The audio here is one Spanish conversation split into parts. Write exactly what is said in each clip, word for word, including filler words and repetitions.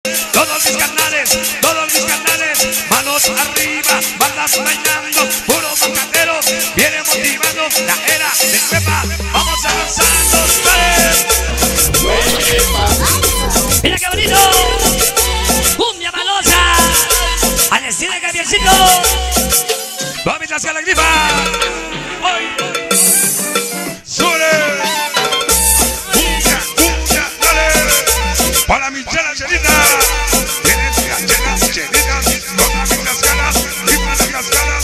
todos mis carnales, todos mis carnales, manos arriba, bandas bailando, puro manhatero, viene motivando la era del Wepa, vamos avanzando, ¿sabes? Mira qué bonito, Cumbia Malosa, al estilo de Javiercito, vamos hacia la grifa, hoy, sube. Para mi chela chelita, tienes la chela chelita, todas mis ganas, y para las ganas,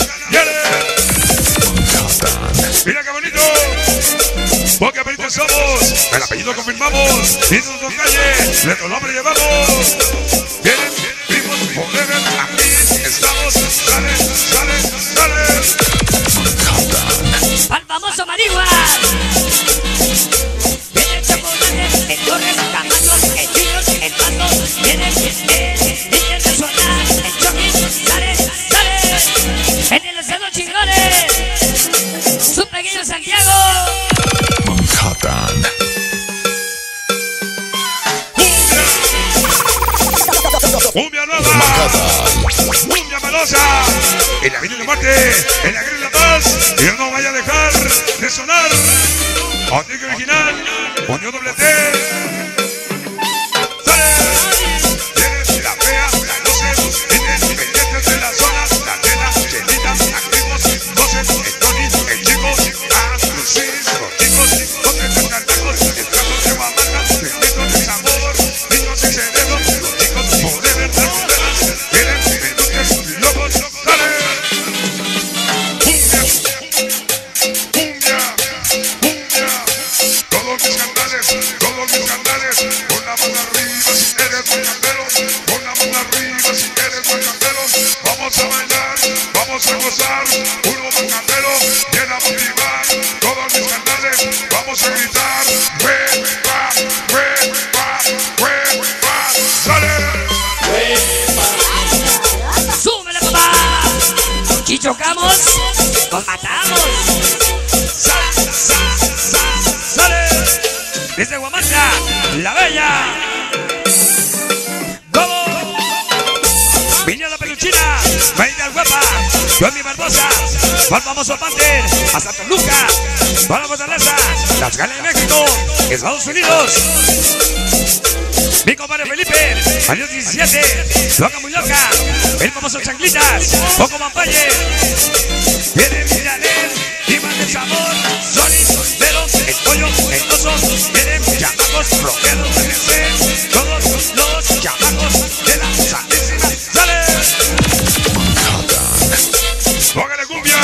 mira qué bonito, porque apenitas somos, el apellido confirmamos, y nuestro calle, nuestro nombre llevamos, vienen, vivos, forever, aquí estamos, sale, sale, sale. Al famoso marihuana. Viene el chocolate, el torres, camachos, el chillos, el pato, viene el internacional, el choque, sale, sale. En el estado chingones, su pequeño Santiago. Manhattan. Cumbia nueva, Cumbia Malosa, en la vida de Marte, en la guerra y la paz, y no vaya a dejar de sonar. Auténtico original, unión doble T. Sale, tienes la fea, la doce, tienes pendientes de la zona, la tela, chelita, activos, doce, el Tony, el chico, a Lucis, los chicos, doce, los cantacos, el trato de Guamata, benditos de sabor, niños y cerebros, los chicos, poder ver las novelas, tienen pendientes locos, sale. Todos mis canales, todos mis canales, pon la mano arriba si eres manhatero, pon la mano arriba si eres manhatero, vamos a bailar, vamos a gozar, puro manhatero, viene a motivar, todos mis canales, vamos a gritar, Wepa, Wepa, Wepa, sale. Súbele, papá. Si chocamos, nos matamos. Sal, sal, sal, sale. Desde Guamanta, la bella. ¿Cómo? Viña la peluchina, Baile al Wepa, yo mi Barbosa, al famoso Panther, hasta Toluca, para la fortaleza, las ganas de México, Estados Unidos. Mi compadre Felipe, años diecisiete, loca muy loca, el famoso Chanclitas, Poco Mampaye, viene Miranel, Dimas del Sabor, Sonideros, el pollo, el oso, vienen chamacos, rockeros, M C, todos los chamacos de la santísima, ¡sale! ¡Póngale cumbia!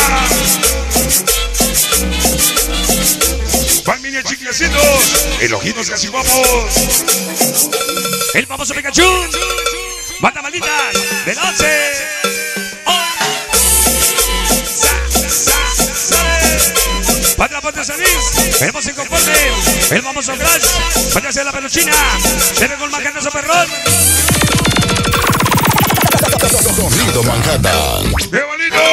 Van mini chiclecitos, el ojitos casi guapos, el famoso Pikachu, mata malitas, de la once. Patria Ponte Sanís, el famoso Inconforme, el famoso Crash, Patria de la Peluchina, debe con Manhattan Perrón. Sonido Manhattan. ¡Qué bonito!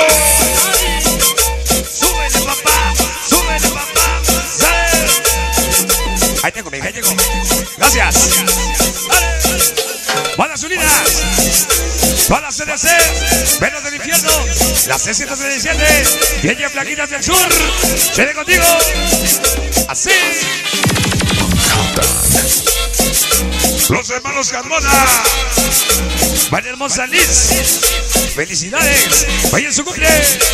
¡Súbele, papá! ¡Súbele, papá! ¡Sale! Ahí tengo, ahí tengo. Gracias. ¡Dale! ¡Balas unidas! Balas C D C, Venos del Infierno, las C ciento treinta y siete, Vieja Plaquitas del Sur, ¡sede contigo! ¡Así! Los hermanos Carmona, María Hermosa Liz, ¡felicidades! ¡Vaya en su cumple!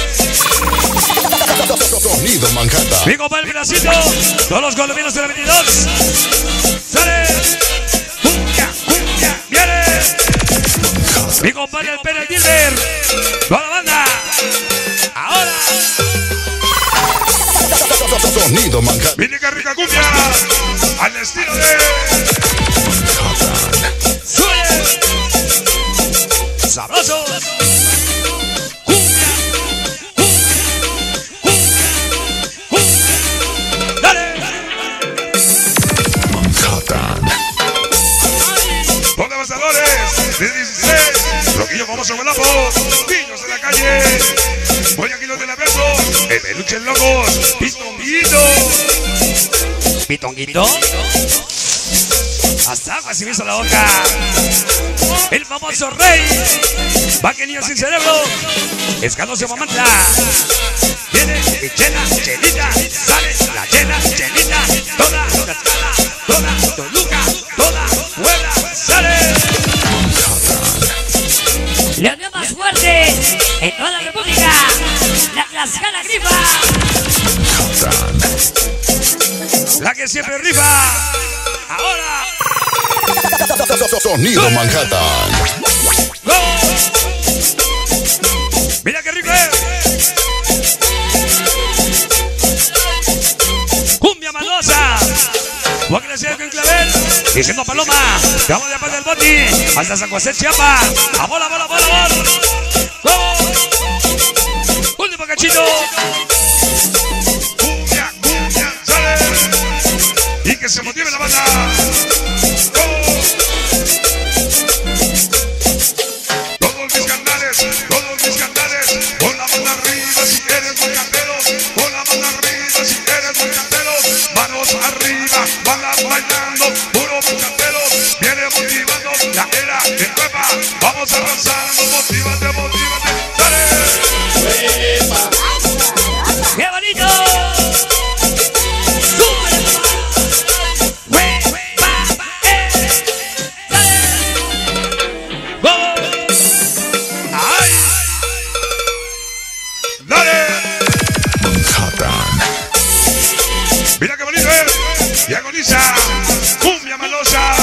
Sonido Manhattan. Mi compa el pedacito, todos los colombianos de la veintidós, ¡sale! ¡Cumbia, cumbia, viene! Mi compadre el Pérez Dilber, toda la banda, ahora. Sonido Manhattan. Viene que rica cumbia, al estilo de Sube, sabroso, cumbia, cumbia, cumbia, cumbia, dale. Manhattan. Dos devastadores de dieciséis, loquillos famosos guapos, niños de la calle, voy aquí los de la beso, el peluche locos, pitonguito, pitonguito, hasta agua se me hizo la boca. el famoso rey. Vaquenillo sin cerebro. Escaloso Mamantla. Viene y llena, chelita. Sale la llena, chelita. Toda, toda, toda, Toluca, toda, buena, sale. La unión más fuerte en toda la República. La Tlaxcala Grifa. La que siempre rifa. Ahora. Sonido Manhattan. ¡Go! Mira qué rico es. Cumbia Malosa. Voy a crecer con clavel. Diciendo Paloma. Vamos de parte del boti. Hasta San José, Chiapa. A bola, bola, bola, bola. ¡Go! Último cachito. Cumbia, cumbia, sale. Y que se motive la banda. Vamos avanzando, motívate, motívate, dale. ¡Qué bonito! ¡Súper! ¡Wepa! ¡Eh! ¡Dale! ¡Vamos! ¡Ay! ¡Dale! Manhattan. ¡Mira qué bonito es! ¡Y agoniza! ¡Cumbia Malosa!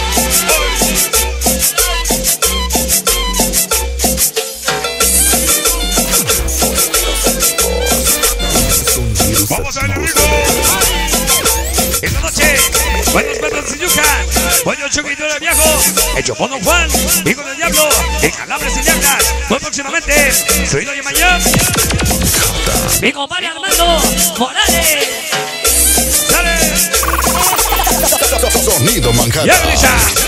Vamos a ver el rico. Esta noche, buenos perros de yuca, pollo chuquito de viejo, el chopono Juan, hijo del diablo, el calabres y diablas. Muy próximamente, Sonido y Mayor. Mi compadre Armando Morales. Dale. Sonido Manhattan. Ya, Brisa.